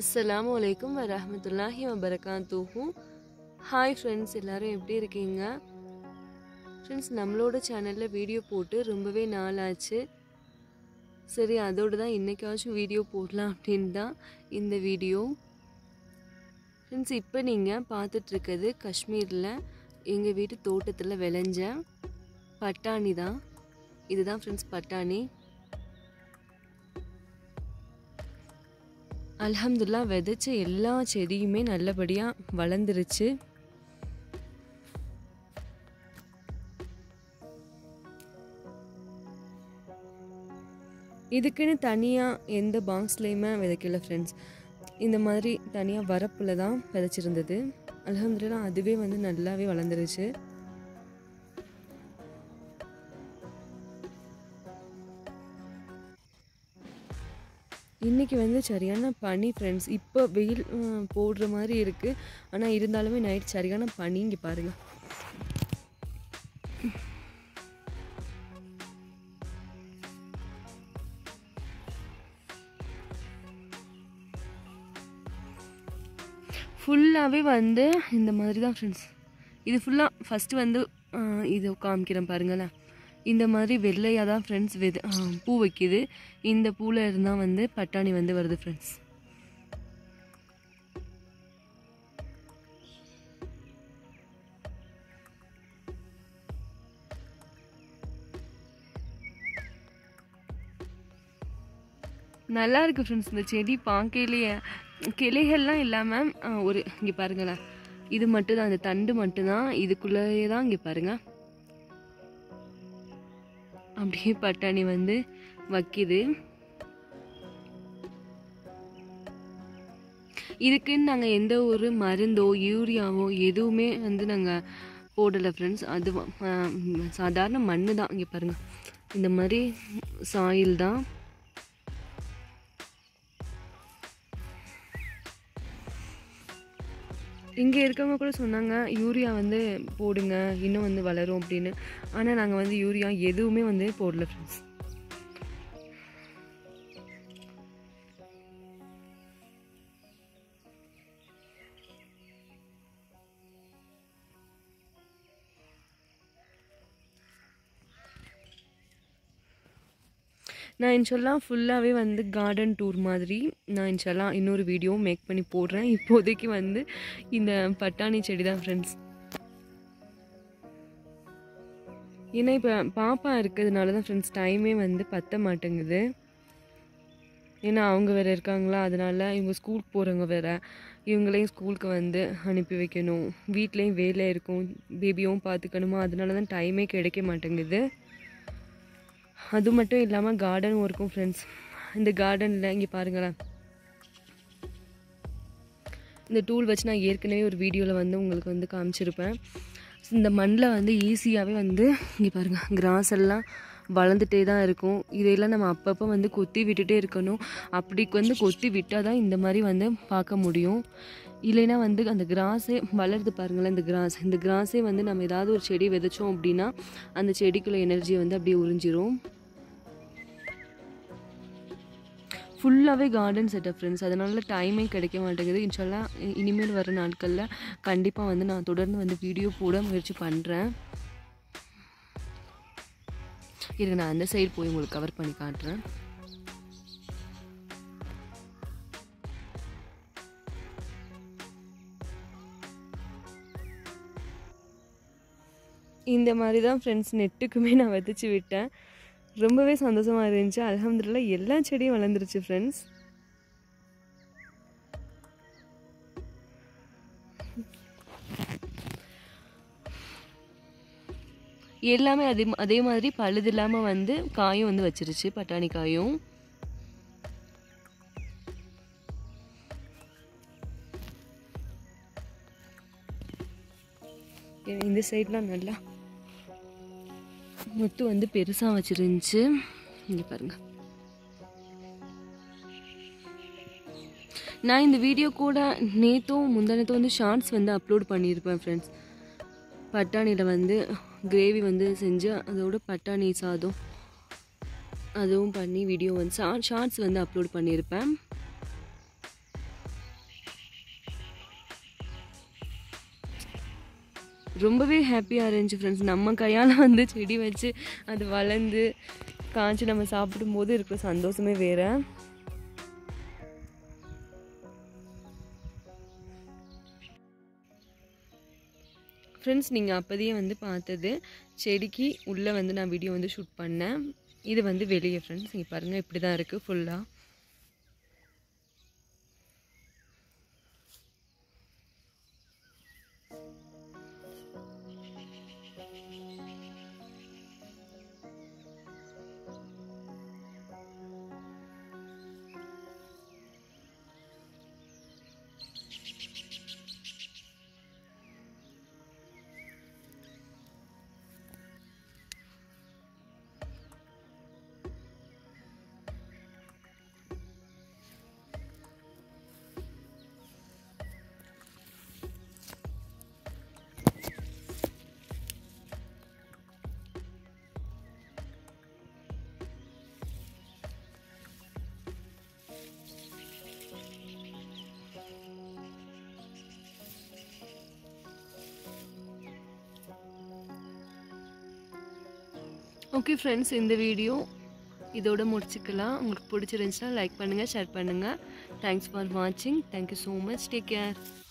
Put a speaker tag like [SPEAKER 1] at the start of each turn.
[SPEAKER 1] Assalamualaikum warahmatullahi wabarakatuh. Hi friends, எல்லோரும் எப்படி இருக்கீங்க? ஃப்ரெண்ட்ஸ், நம்மளோட சேனலில் வீடியோ போட்டு ரொம்பவே நாள் ஆச்சு. சரி, அதோடு தான் இன்றைக்காச்சும் வீடியோ போடலாம் அப்படின்னு தான் இந்த வீடியோ. ஃப்ரெண்ட்ஸ், இப்போ நீங்கள் பார்த்துட்ருக்கிறது காஷ்மீரில் எங்கள் வீட்டு தோட்டத்தில் விளைஞ்ச பட்டாணி தான். இதுதான் ஃப்ரெண்ட்ஸ் பட்டாணி. அல்ஹம்துலில்லாஹ் விதைச்ச எல்லா செடியுமே நல்லபடியாக வளர்ந்துருச்சு. இதுக்குன்னு தனியாக எந்த பாக்ஸ்லேயுமே விதைக்கல ஃப்ரெண்ட்ஸ். இந்த மாதிரி தனியாக வரப்பில் தான் விதைச்சிருந்தது. அல்ஹம்துலில்லாஹ் அதுவே நல்லாவே வளர்ந்துருச்சு. இன்றைக்கி சரியான பனி ஃப்ரெண்ட்ஸ். இப்போ வெயில் போடுற மாதிரி இருக்குது, ஆனால் இருந்தாலுமே நைட் சரியான பனி. இங்கே பாருங்கள், ஃபுல்லாகவே இந்த மாதிரி தான் ஃப்ரெண்ட்ஸ். இது ஃபுல்லாக ஃபஸ்ட்டு இது காமிக்கிறேன் பாருங்களேன். இந்த மாதிரி வெள்ளையாக தான் ஃப்ரெண்ட்ஸ் பூ வைக்கிது. இந்த பூவில் இருந்தால் பட்டாணி வருது ஃப்ரெண்ட்ஸ். நல்லா இருக்குது ஃப்ரெண்ட்ஸ். இந்த செடி பார்க்கையிலேயே கிளைகள்லாம் இல்லாமல் இங்கே பாருங்களேன், இது மட்டும்தான், அந்த தண்டு மட்டும்தான், இதுக்குள்ளேயே தான். இங்கே பாருங்கள், அப்படியே பட்டாணி வைக்கிது. இதுக்குன்னு நாங்கள் எந்த ஒரு மருந்தோ யூரியாவோ எதுவுமே நாங்கள் போடலை ஃப்ரெண்ட்ஸ். அது சாதாரண மண் தான். இங்கே பாருங்கள், இந்த மாதிரி சாயில் தான். இங்கே இருக்கவங்க கூட சொன்னாங்க யூரியா போடுங்க, இன்னும் வளரும் அப்படின்னு. ஆனால் நாங்கள் யூரியா எதுவுமே போடல ஃப்ரெண்ட்ஸ். நான் இன்ஷால்லா ஃபுல்லாகவே கார்டன் டூர் மாதிரி நான் இன்ஷால்லா இன்னொரு வீடியோ மேக் பண்ணி போடுறேன். இப்போதைக்கு இந்த பட்டாணி செடி தான் ஃப்ரெண்ட்ஸ். ஏன்னா இப்போ பாப்பா இருக்கிறதுனால தான் ஃப்ரெண்ட்ஸ் டைமே பத்த மாட்டேங்குது. ஏன்னா அவங்க வேறு இருக்காங்களா, அதனால் இவங்க ஸ்கூலுக்கு போகிறவங்க வேறு, இவங்களையும் ஸ்கூலுக்கு அனுப்பி வைக்கணும், வீட்லேயும் வேலை இருக்கும், பேபியும் பார்த்துக்கணுமா, அதனால தான் டைமே கிடைக்க மாட்டேங்குது. அது மட்டும் இல்லாமல் கார்டனும் இருக்கும் ஃப்ரெண்ட்ஸ். இந்த கார்டனில் இங்கே பாருங்களேன், இந்த டூல் வச்சு நான் ஏற்கனவே ஒரு வீடியோவில் உங்களுக்கு காமிச்சிருப்பேன். இந்த மண்ணில் ஈஸியாகவே இங்கே பாருங்கள், கிராஸ் எல்லாம் வளர்ந்துட்டே தான் இருக்கும். இதையெல்லாம் நம்ம அப்பப்போ கொத்தி விட்டுட்டே இருக்கணும். அப்படி கொத்தி விட்டால் தான் இந்த மாதிரி பார்க்க முடியும். இல்லைன்னா அந்த கிராஸே வளருது பாருங்களேன். இந்த கிராஸே நம்ம ஏதாவது ஒரு செடி விதைச்சோம் அப்படின்னா அந்த செடிக்குள்ள எனர்ஜியை அப்படியே உறிஞ்சிரும். ஃபுல்லாகவே கார்டன் செட்டப் ஃப்ரெண்ட்ஸ், அதனால டைமே கிடைக்க மாட்டேங்குது. இன்ஷால்லா இனிமேல் வர நாட்களில் கண்டிப்பாக நான் தொடர்ந்து வீடியோ போட முயற்சி பண்ணுறேன். இருங்க, நான் அந்த சைடு போய் உங்களுக்கு கவர் பண்ணி காட்டுறேன். இந்த மாதிரி தான் ஃப்ரெண்ட்ஸ் நெட்டுக்குமே நான் விதைச்சி விட்டேன். ரொம்பவே சந்தோஷமாக இருந்துச்சு. அல்ஹம்துலில்லாஹ் எல்லா செடியும் வளர்ந்துருச்சு ஃப்ரெண்ட்ஸ். எல்லாமே அதே மாதிரி பழுது இல்லாமல் காயும் வச்சிருச்சு, பட்டாணி காயும். இந்த சைட்லாம் நல்லா முத்து பெருசாக வச்சிருந்துச்சு. இங்கே பாருங்க, நான் இந்த வீடியோ கூட நேற்றும் முந்தானத்தும் ஷார்ட்ஸ் அப்லோட் பண்ணியிருப்பேன் ஃப்ரெண்ட்ஸ். பட்டாணியில் கிரேவி செஞ்சு அதோட பட்டாணி சாதம் அதுவும் பண்ணி வீடியோ ஷார்ட்ஸ் அப்லோட் பண்ணியிருப்பேன். ரொம்பவே ஹாப்பியாக இருந்துச்சு ஃப்ரெண்ட்ஸ். நம்ம கையால் வந்து செடி வச்சு அது வளர்ந்து காய்ச்சி நம்ம சாப்பிடும்போது இருக்கிற சந்தோஷமே வேறு. ஃப்ரெண்ட்ஸ், நீங்கள் அப்போதையே வந்து பார்த்தது செடிக்கு உள்ளே வந்து நான் வீடியோ வந்து ஷூட் பண்ணேன். இது வந்து வெளியே ஃப்ரெண்ட்ஸ். இங்கே பாருங்கள், இப்படி தான் இருக்குது ஃபுல்லாக. ஓகே ஃப்ரெண்ட்ஸ், இந்த வீடியோ இதோட முடிச்சுக்கலாம். உங்களுக்கு பிடிச்சிருந்துச்சுன்னா லைக் பண்ணுங்கள், ஷேர் பண்ணுங்கள். தேங்க்ஸ் ஃபார் வாட்சிங். Thank you so much. Take care.